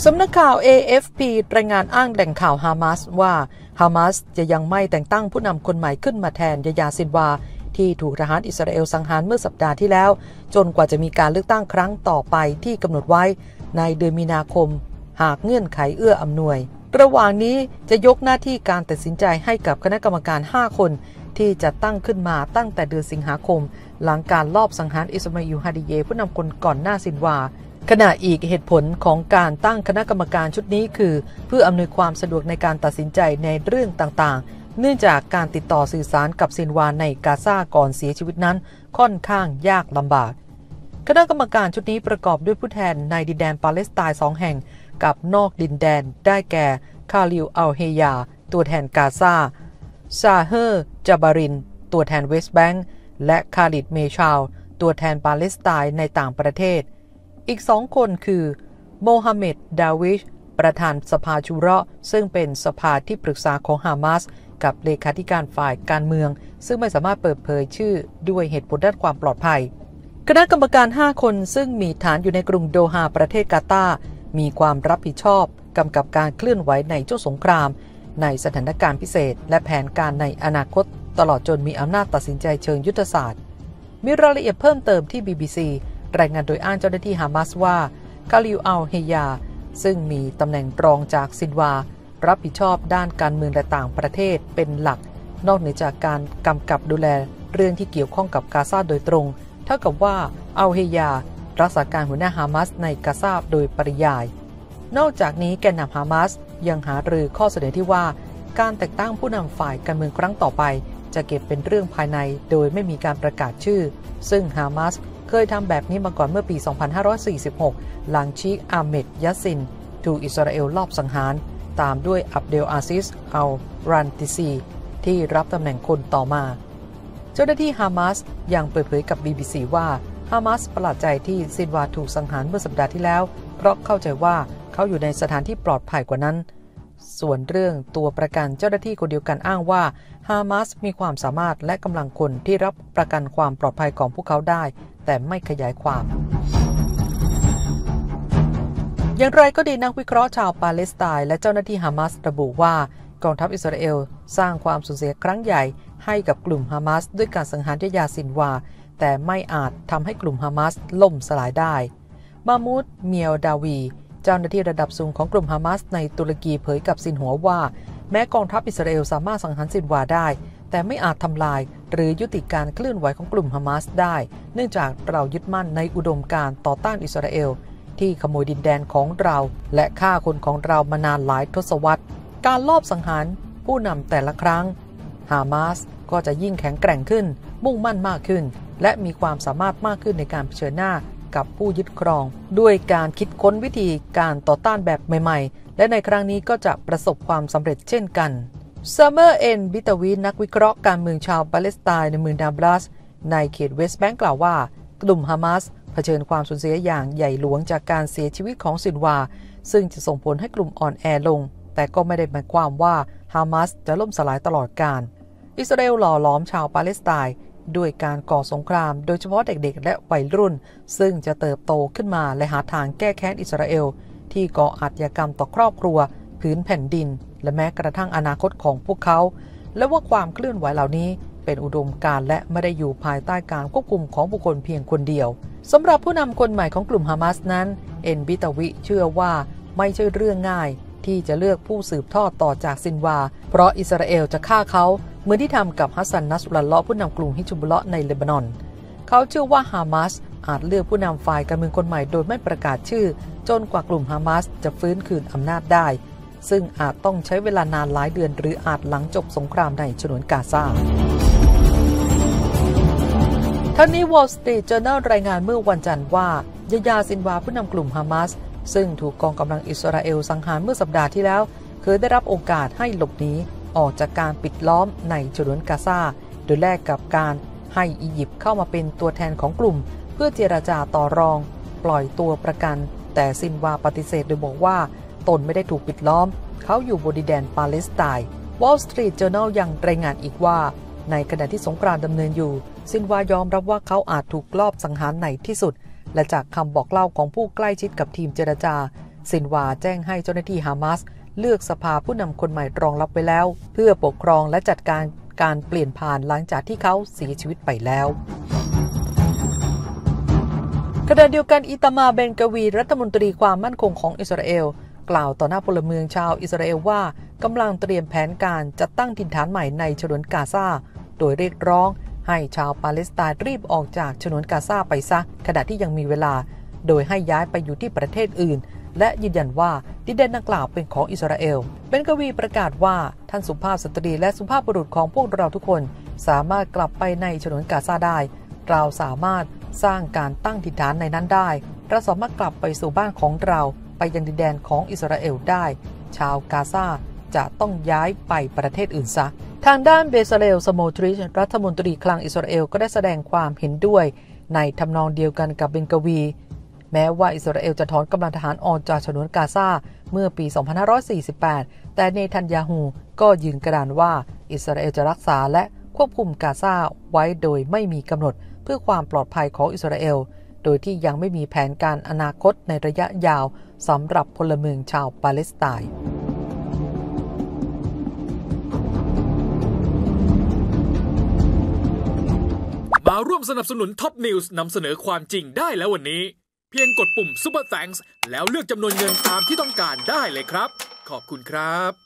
สำนักข่าว AFP รายงานอ้างแหล่งข่าวฮามาสว่าฮามาสจะยังไม่แต่งตั้งผู้นำคนใหม่ขึ้นมาแทนยาซินวาที่ถูกทหารอิสราเอลสังหารเมื่อสัปดาห์ที่แล้วจนกว่าจะมีการเลือกตั้งครั้งต่อไปที่กำหนดไว้ในเดือนมีนาคมหากเงื่อนไขเอื้ออำนวยระหว่างนี้จะยกหน้าที่การตัดสินใจให้กับคณะกรรมการ5คนที่จะตั้งขึ้นมาตั้งแต่เดือนสิงหาคมหลังการลอบสังหารอิสมาอิล ฮาดิเยผู้นำคนก่อนหน้าซินวาขณะอีกเหตุผลของการตั้งคณะกรรมการชุดนี้คือเพื่ออำนวยความสะดวกในการตัดสินใจในเรื่องต่างๆเนื่องจากการติดต่อสื่อสารกับซินวาในกาซาก่อนเสียชีวิตนั้นค่อนข้างยากลำบากคณะกรรมการชุดนี้ประกอบด้วยผู้แทนในดินแดนปาเลสไตน์2แห่งกับนอกดินแดนได้แก่คาลิล อัลเฮยาตัวแทนกาซาซาเฮอร์ จาบารินตัวแทนเวสต์แบงก์และคาลิด เมชาลตัวแทนปาเลสไตน์ในต่างประเทศอีก2คนคือโมฮัมเหม็ด ดาวิชประธานสภาชูเราะห์ซึ่งเป็นสภาที่ปรึกษาของฮามาสกับเลขาธิการฝ่ายการเมืองซึ่งไม่สามารถเปิดเผยชื่อด้วยเหตุผลด้านความปลอดภัยคณะกรรมการ5คนซึ่งมีฐานอยู่ในกรุงโดฮาประเทศกาตาร์มีความรับผิดชอบกำกับการเคลื่อนไหวในช่วงสงครามในสถานการณ์พิเศษและแผนการในอนาคตตลอดจนมีอำนาจตัดสินใจเชิงยุทธศาสตร์มีรายละเอียดเพิ่มเติมที่ BBC รายงานโดยอ้างเจ้าหน้าที่ฮามาสว่าคาลิล อัลเฮยาซึ่งมีตำแหน่งรองจากซินวารับผิดชอบด้านการเมืองและต่างประเทศเป็นหลักนอกเหนือจากการกำกับดูแลเรื่องที่เกี่ยวข้องกับกาซาโดยตรงเท่ากับว่าอัลเฮยารักษาการหัวหน้าฮามาสในกาซาโดยปริยายนอกจากนี้แกนนำฮามาสยังหารือข้อเสนอที่ว่าการแต่งตั้งผู้นำฝ่ายการเมืองครั้งต่อไปจะเก็บเป็นเรื่องภายในโดยไม่มีการประกาศชื่อซึ่งฮามาสเคยทำแบบนี้มาก่อนเมื่อปี 2546 หลังชีค อาห์เมด ยาซินถูกอิสราเอลลอบสังหารตามด้วยอับเดล อาซิส อัล รันติซีที่รับตำแหน่งคนต่อมาเจ้าหน้าที่ฮามาสยังเปิดเผยกับ BBC ว่าฮามาสประหลาดใจที่ซินวาถูกสังหารเมื่อสัปดาห์ที่แล้วเพราะเข้าใจว่าเขาอยู่ในสถานที่ปลอดภัยกว่านั้นส่วนเรื่องตัวประกันเจ้าหน้าที่คนเดียวกันอ้างว่าฮามาสมีความสามารถและกำลังคนที่รับประกันความปลอดภัยของพวกเขาได้แต่ไม่ขยายความอย่างไรก็ดีนักวิเคราะห์ชาวปาเลสไตน์และเจ้าหน้าที่ฮามาสระบุว่ากองทัพอิสราเอลสร้างความสูญเสียครั้งใหญ่ให้กับกลุ่มฮามาสด้วยการสังหารยาซินวาแต่ไม่อาจทำให้กลุ่มฮามาสล่มสลายได้มามูด เมียลดาวีเจ้าหน้าที่ระดับสูงของกลุ่มฮามาสในตุรกีเผยกับซินหัวว่าแม้กองทัพอิสราเอลสามารถสังหารซินวาได้แต่ไม่อาจทำลายหรือยุติการเคลื่อนไหวของกลุ่มฮามาสได้เนื่องจากเรายึดมั่นในอุดมการณ์ต่อต้านอิสราเอลที่ขโมยดินแดนของเราและฆ่าคนของเรามานานหลายทศวรรษการลอบสังหารผู้นำแต่ละครั้งฮามาสก็จะยิ่งแข็งแกร่งขึ้นมุ่งมั่นมากขึ้นและมีความสามารถมากขึ้นในการเผชิญหน้ากับผู้ยึดครองด้วยการคิดค้นวิธีการต่อต้านแบบใหม่ๆและในครั้งนี้ก็จะประสบความสำเร็จเช่นกันซัมเมอร์ เอ็น บิตาวีนักวิเคราะห์การเมืองชาวปาเลสไตน์ในเมืองนาบลัสในเขตเวสต์แบงก์กล่าวว่ากลุ่มฮามาสเผชิญความสูญเสียอย่างใหญ่หลวงจากการเสียชีวิตของซินวาซึ่งจะส่งผลให้กลุ่มอ่อนแอลงแต่ก็ไม่ได้หมายความว่าฮามาสจะล่มสลายตลอดกาลอิสราเอลหล่อหลอมชาวปาเลสไตน์ด้วยการก่อสงครามโดยเฉพาะเด็กๆและวัยรุ่นซึ่งจะเติบโตขึ้นมาและหาทางแก้แค้นอิสราเอลที่ก่ออาชญากรรมต่อครอบครัวพื้นแผ่นดินและแม้กระทั่งอนาคตของพวกเขาและว่าความเคลื่อนไหวเหล่านี้เป็นอุดมการณ์และไม่ได้อยู่ภายใต้การควบคุมของบุคคลเพียงคนเดียวสำหรับผู้นำคนใหม่ของกลุ่มฮามาสนั้นเอ็นบิตาวิเชื่อว่าไม่ใช่เรื่องง่ายที่จะเลือกผู้สืบทอดต่อจากซินวาเพราะอิสราเอลจะฆ่าเขาเหมือนที่ทำกับฮัสซัน นัสรุลลอฮ์ผู้นำกลุ่มฮิซบุลเลาะห์ในเลบานอนเขาเชื่อว่าฮามาสอาจเลือกผู้นำฝ่ายการเมืองคนใหม่โดยไม่ประกาศชื่อจนกว่ากลุ่มฮามาสจะฟื้นคืนอำนาจได้ซึ่งอาจต้องใช้เวลานานหลายเดือนหรืออาจหลังจบสงครามในฉนวนกาซาทั้งนี้ Wall Street Journal รายงานเมื่อวันจันทร์ว่ายาซินวาผู้นำกลุ่มฮามาสซึ่งถูกกองกำลังอิสราเอลสังหารเมื่อสัปดาห์ที่แล้วเคยได้รับโอกาสให้หลบหนีออกจากการปิดล้อมในฉนวนกาซาโดยแลกกับการให้อียิปต์เข้ามาเป็นตัวแทนของกลุ่มเพื่อเจรจาต่อรองปล่อยตัวประกันแต่ซินวาปฏิเสธโดยบอกว่าตนไม่ได้ถูกปิดล้อมเขาอยู่บนดินแดนปาเลสไตน์ Wall Street Journal ยังรายงานอีกว่าในขณะที่สงครามดำเนินอยู่ซินวายอมรับว่าเขาอาจถูกลอบสังหารในที่สุดและจากคำบอกเล่าของผู้ใกล้ชิดกับทีมเจรจาซินวาแจ้งให้เจ้าหน้าที่ฮามาสเลือกสภาผู้นำคนใหม่รองรับไว้แล้วเพื่อปกครองและจัดการเปลี่ยนผ่านหลังจากที่เขาเสียชีวิตไปแล้วขณะเดียวกันอิตามาเบนกวีรัฐมนตรีความมั่นคงของอิสราเอลกล่าวต่อหน้าพลเมืองชาวอิสราเอลว่ากำลังเตรียมแผนการจัดตั้งถิ่นฐานใหม่ในฉนวนกาซาโดยเรียกร้องให้ชาวปาเลสไตน์รีบออกจากฉนวนกาซาไปซะขณะที่ยังมีเวลาโดยให้ย้ายไปอยู่ที่ประเทศอื่นและยืนยันว่าดินแดนดังกล่าวเป็นของอิสราเอลเบนกวีประกาศว่าท่านสุภาพสตรีและสุภาพบุรุษของพวกเราทุกคนสามารถกลับไปในฉนวนกาซาได้เราสามารถสร้างการตั้งถิ่นฐานในนั้นได้เราสามารถกลับไปสู่บ้านของเราไปยังดินแดนของอิสราเอลได้ชาวกาซาจะต้องย้ายไปประเทศอื่นซะทางด้านเบซาเลล สโมทริชรัฐมนตรีคลังอิสราเอลก็ได้แสดงความเห็นด้วยในทำนองเดียวกันกับเบนกวีแม้ว่าอิสราเอลจะถอนกำลังทหารออกจากฉนวนกาซาเมื่อปี 2548 แต่เนทันยาฮูก็ยืนกระดานว่าอิสราเอลจะรักษาและควบคุมกาซาไว้โดยไม่มีกำหนดเพื่อความปลอดภัยของอิสราเอลโดยที่ยังไม่มีแผนการอนาคตในระยะยาวสำหรับพลเมืองชาวปาเลสไตน์มาร่วมสนับสนุนท็อปนิวส์นำเสนอความจริงได้แล้ววันนี้เพียงกดปุ่ม Super Thanks แล้วเลือกจำนวนเงินตามที่ต้องการได้เลยครับขอบคุณครับ